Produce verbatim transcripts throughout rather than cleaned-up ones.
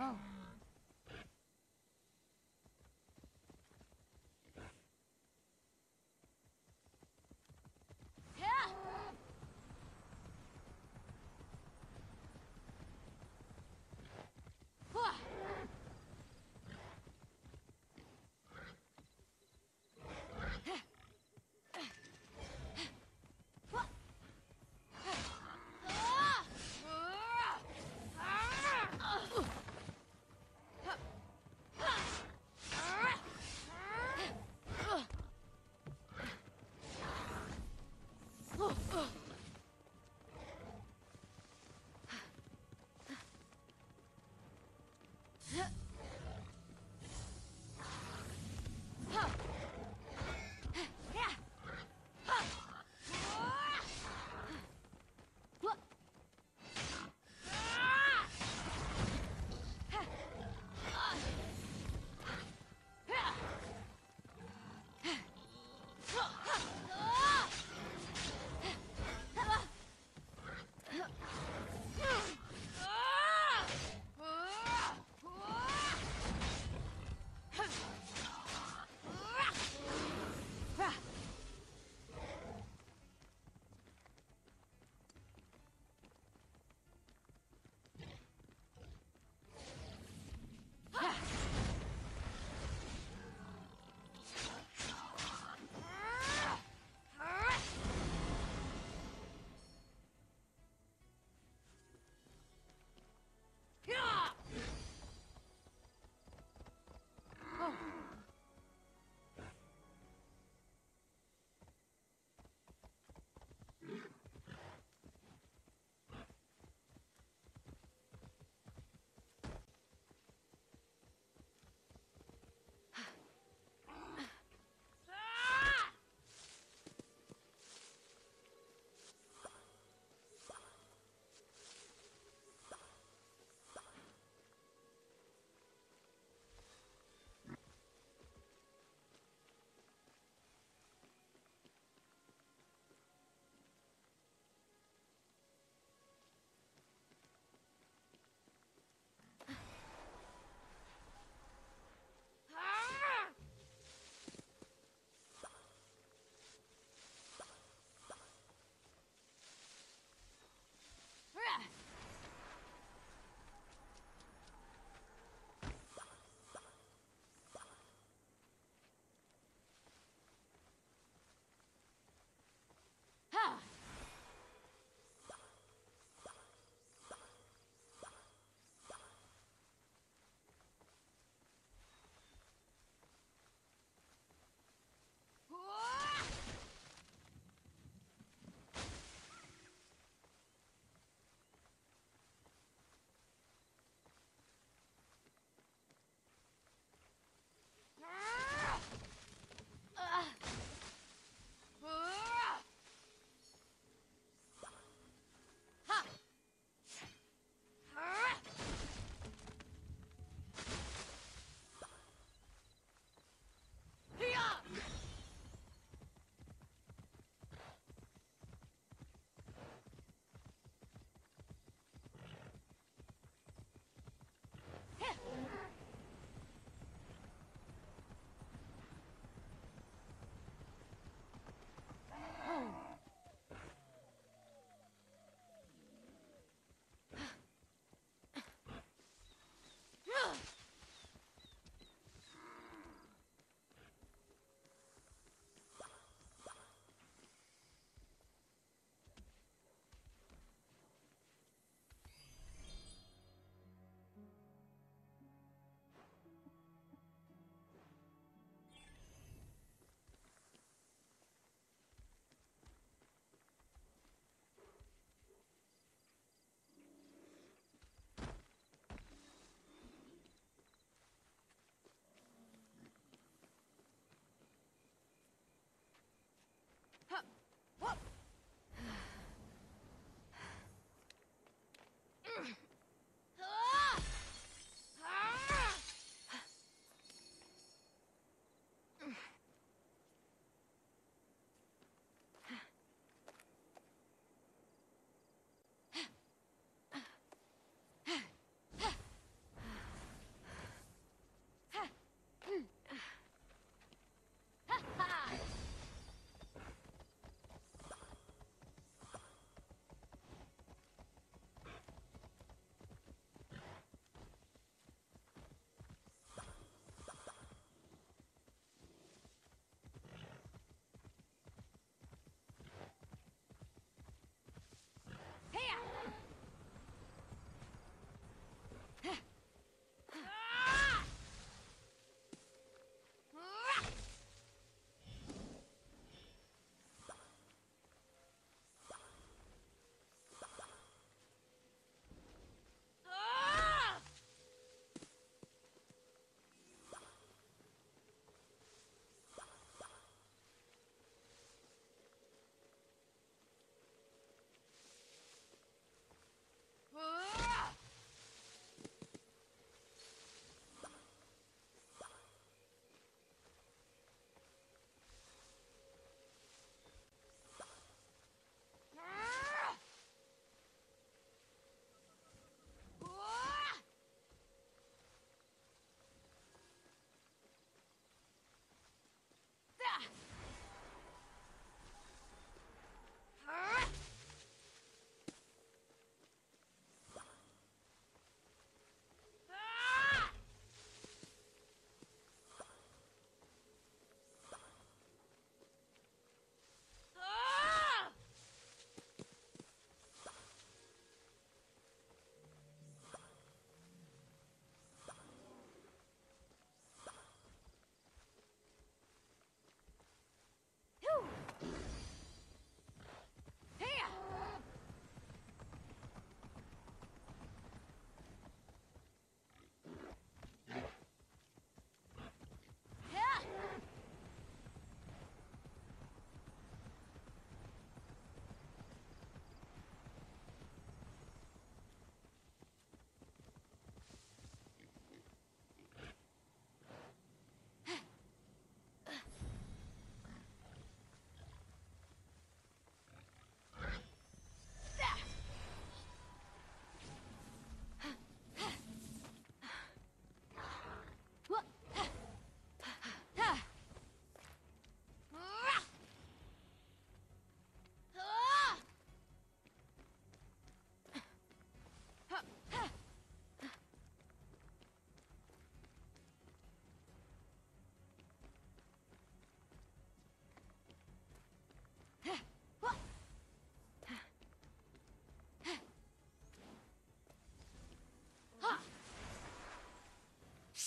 Oh. Ah!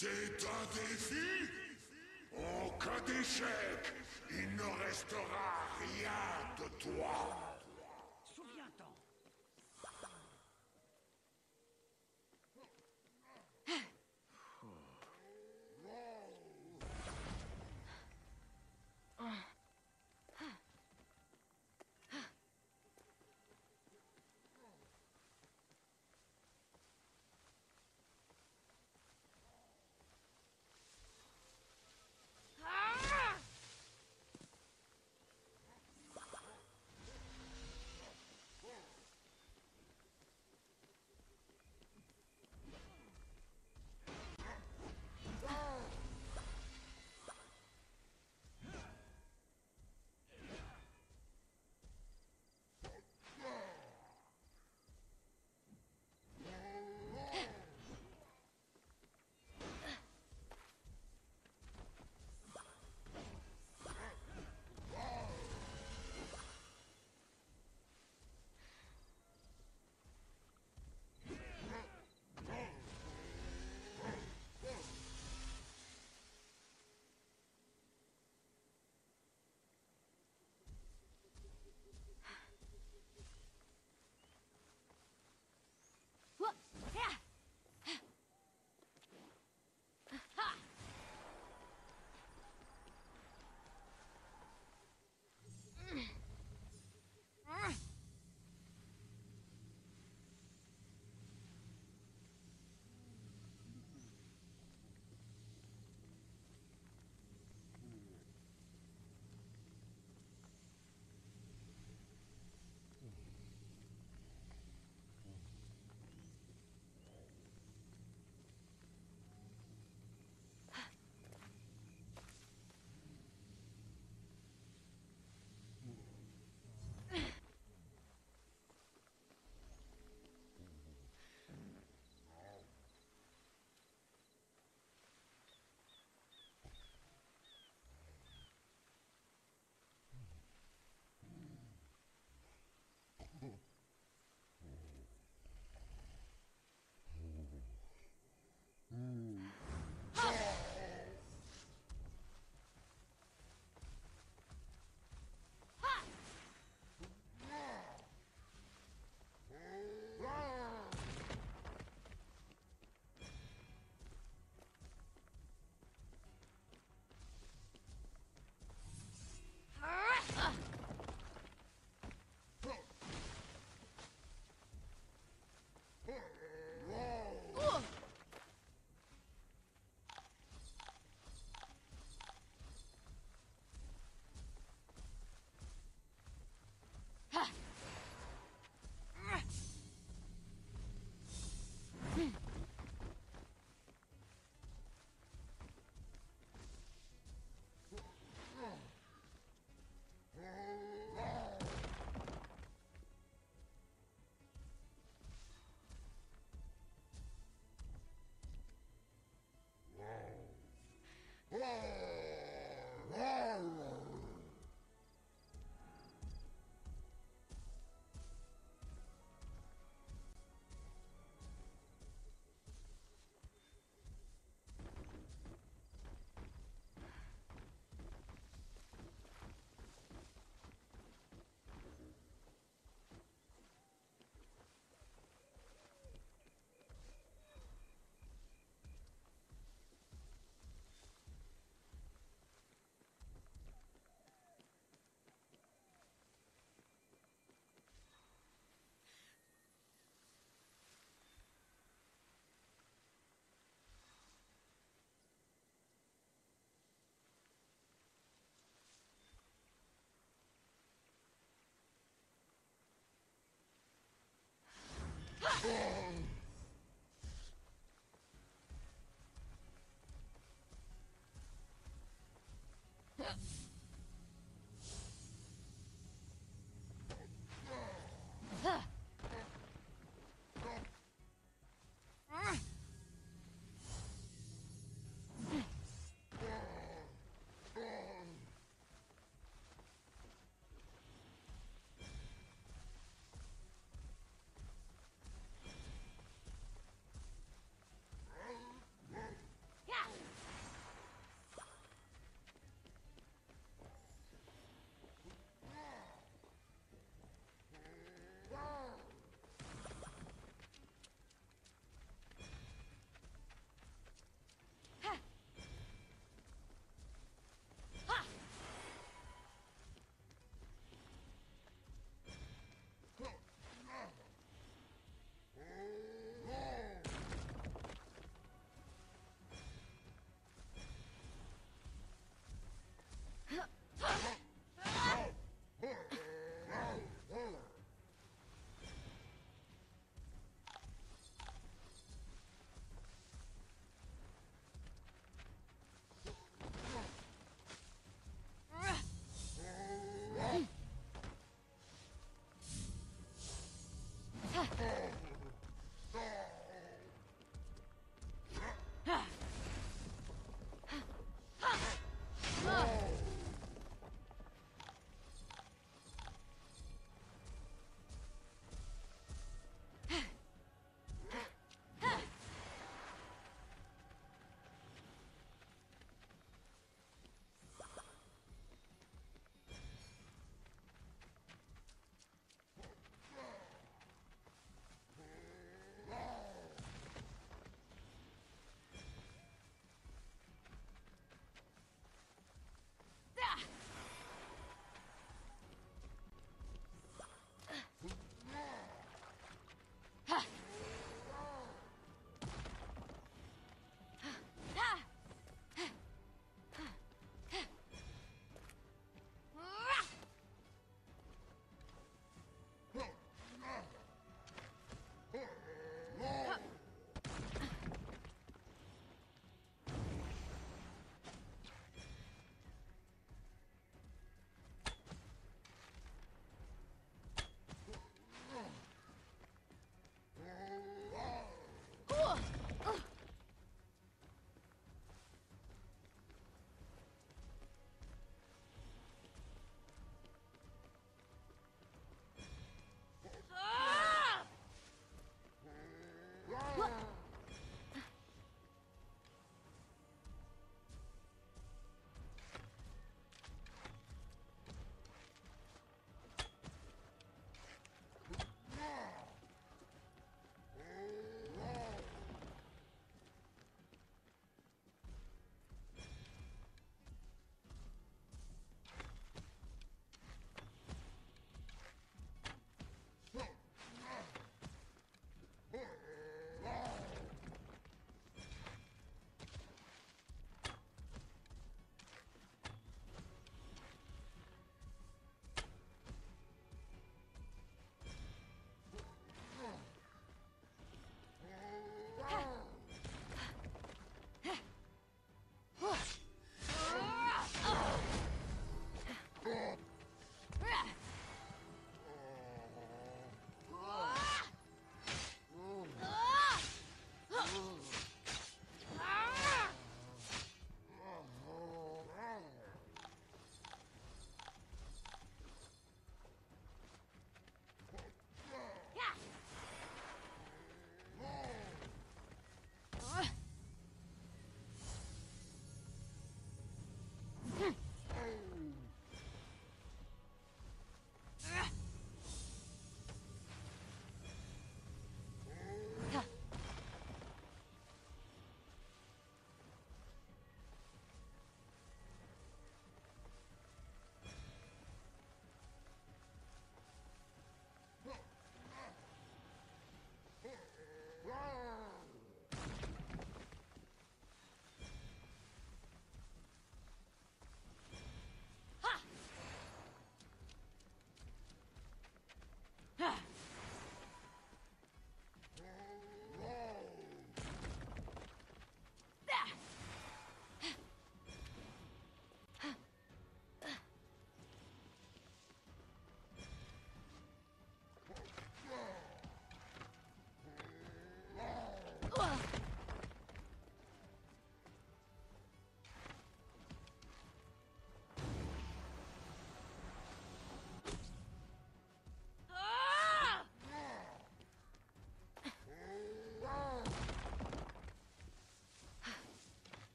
C'est un défi? En cas d'échec, il ne restera rien de toi. Souviens-t'en.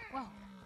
Wow.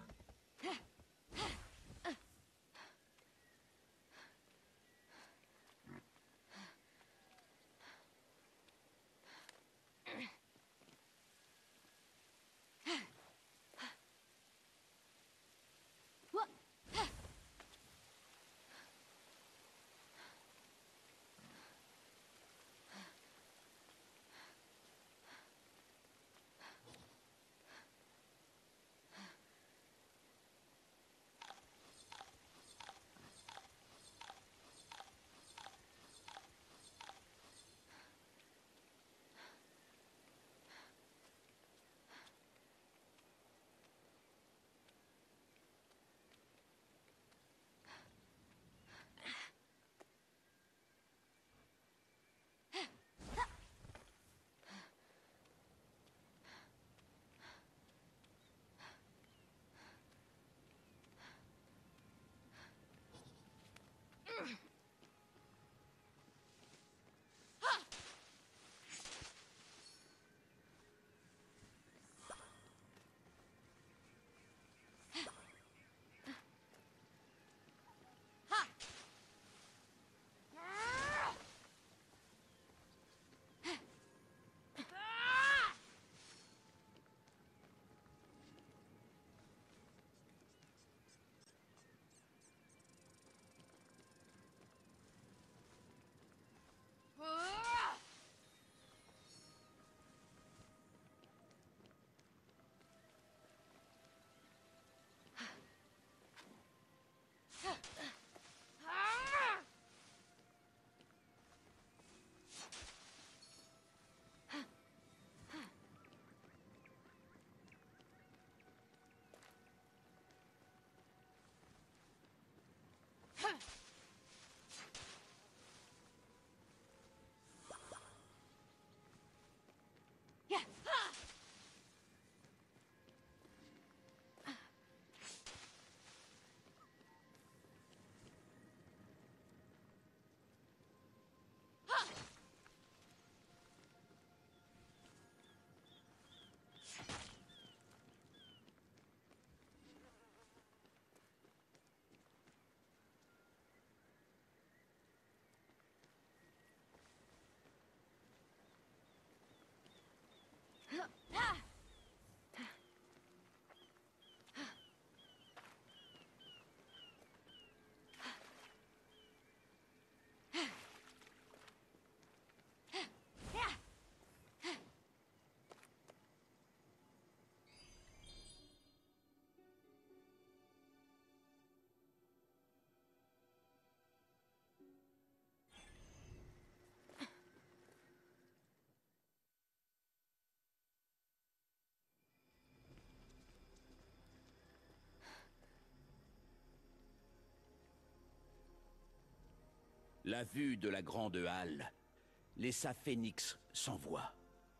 La vue de la grande halle laissa Phénix sans voix.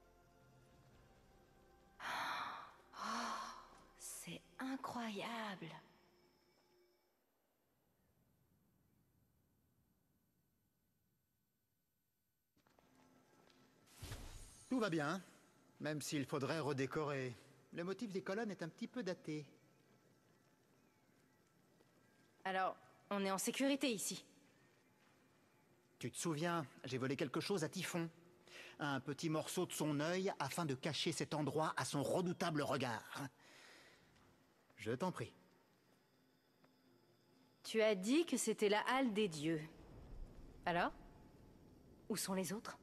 Oh, c'est incroyable. Tout va bien, même s'il faudrait redécorer. Le motif des colonnes est un petit peu daté. Alors, on est en sécurité ici. Tu te souviens, j'ai volé quelque chose à Typhon. Un petit morceau de son œil afin de cacher cet endroit à son redoutable regard. Je t'en prie. Tu as dit que c'était la halle des dieux. Alors? Où sont les autres?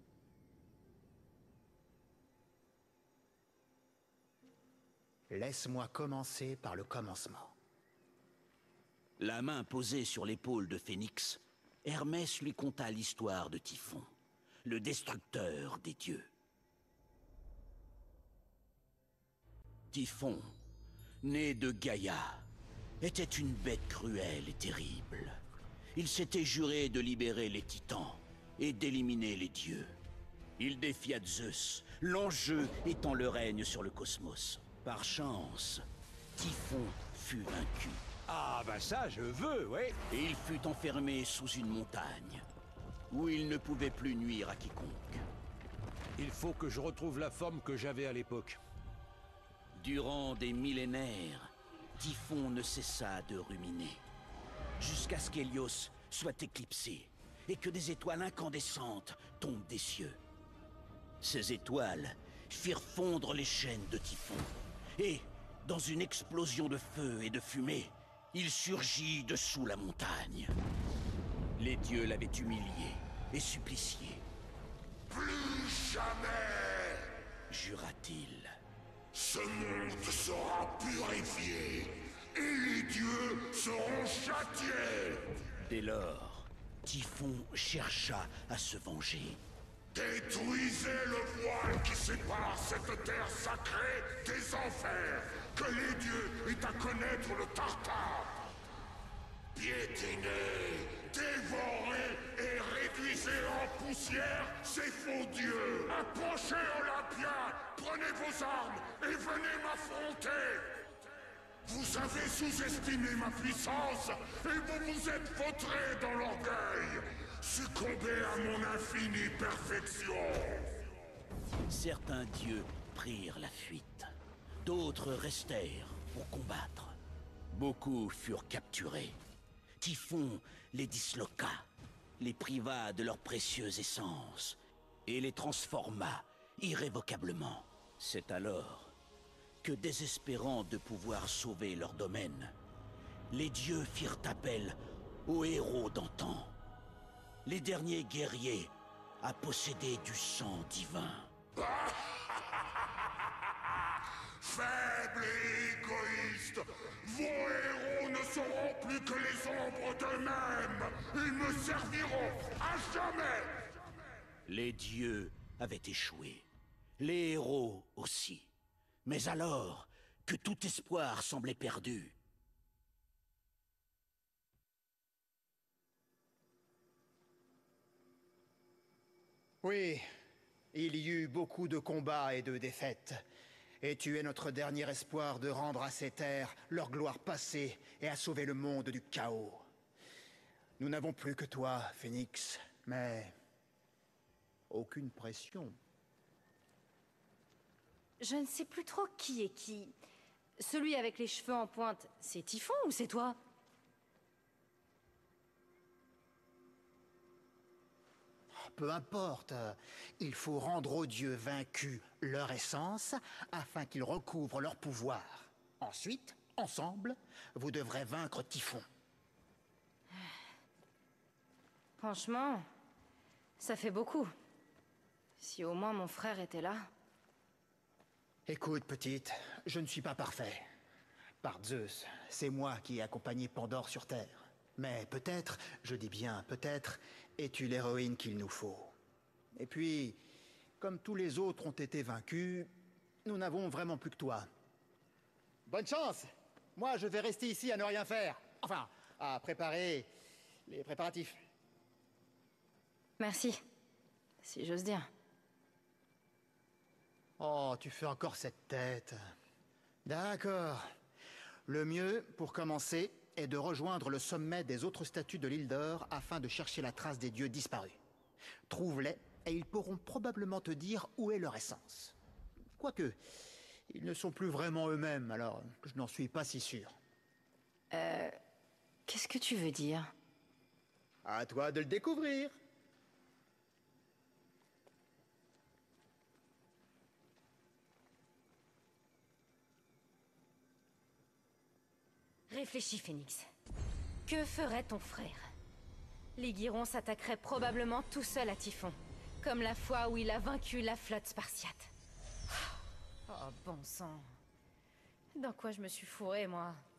Laisse-moi commencer par le commencement. La main posée sur l'épaule de Phénix, Hermès lui conta l'histoire de Typhon, le destructeur des dieux. Typhon, né de Gaïa, était une bête cruelle et terrible. Il s'était juré de libérer les titans et d'éliminer les dieux. Il défia Zeus, l'enjeu étant le règne sur le cosmos. Par chance, Typhon fut vaincu. Ah bah ça, je veux, ouais. Et il fut enfermé sous une montagne, où il ne pouvait plus nuire à quiconque. Il faut que je retrouve la forme que j'avais à l'époque. Durant des millénaires, Typhon ne cessa de ruminer, jusqu'à ce qu'Hélios soit éclipsé et que des étoiles incandescentes tombent des cieux. Ces étoiles firent fondre les chaînes de Typhon, et, dans une explosion de feu et de fumée, il surgit dessous la montagne. Les dieux l'avaient humilié et supplicié. Plus jamais, Jura-t-il. ce monde sera purifié et les dieux seront châtiés. Dès lors, Typhon chercha à se venger. Détruisez le voile qui sépare cette terre sacrée des enfers, que les dieux aient à connaître le Tartare. Piétinez, dévorez et réduisez en poussière ces faux dieux. Approchez Olympia, prenez vos armes et venez m'affronter. Vous avez sous-estimé ma puissance et vous vous êtes vautrés dans l'orgueil. Succombez à mon infinie perfection. Certains dieux prirent la fuite. D'autres restèrent pour combattre. Beaucoup furent capturés. Typhon les disloqua, les priva de leur précieuse essence et les transforma irrévocablement. C'est alors que, désespérant de pouvoir sauver leur domaine, les dieux firent appel aux héros d'antan, les derniers guerriers à posséder du sang divin. Faibles et égoïstes, vos héros ne seront plus que les ombres d'eux-mêmes. Ils me serviront à jamais. Les dieux avaient échoué, les héros aussi. Mais alors que tout espoir semblait perdu, Oui, il y eut beaucoup de combats et de défaites. Et tu es notre dernier espoir de rendre à ces terres leur gloire passée et à sauver le monde du chaos. Nous n'avons plus que toi, Phénix, mais aucune pression. Je ne sais plus trop qui est qui. Celui avec les cheveux en pointe, c'est Typhon ou c'est toi? Peu importe, il faut rendre aux dieux vaincus leur essence afin qu'ils recouvrent leur pouvoir. Ensuite, ensemble, vous devrez vaincre Typhon. Franchement, ça fait beaucoup. Si au moins mon frère était là. Écoute, petite, je ne suis pas parfait. Par Zeus, c'est moi qui ai accompagné Pandore sur Terre. Mais peut-être, je dis bien peut-être, es-tu l'héroïne qu'il nous faut. Et puis, comme tous les autres ont été vaincus, nous n'avons vraiment plus que toi. Bonne chance! Moi, je vais rester ici à ne rien faire. Enfin, à préparer les préparatifs. Merci, si j'ose dire. Oh, tu fais encore cette tête. D'accord. Le mieux, pour commencer, est de rejoindre le sommet des autres statues de l'île d'Or afin de chercher la trace des dieux disparus. Trouve-les, et ils pourront probablement te dire où est leur essence. Quoique, ils ne sont plus vraiment eux-mêmes, alors je n'en suis pas si sûr. Euh... Qu'est-ce que tu veux dire? À toi de le découvrir. Réfléchis, Phénix. Que ferait ton frère? Les Guirons s'attaqueraient probablement tout seuls à Typhon, comme la fois où il a vaincu la flotte spartiate. Oh, bon sang. Dans quoi je me suis fourrée, moi?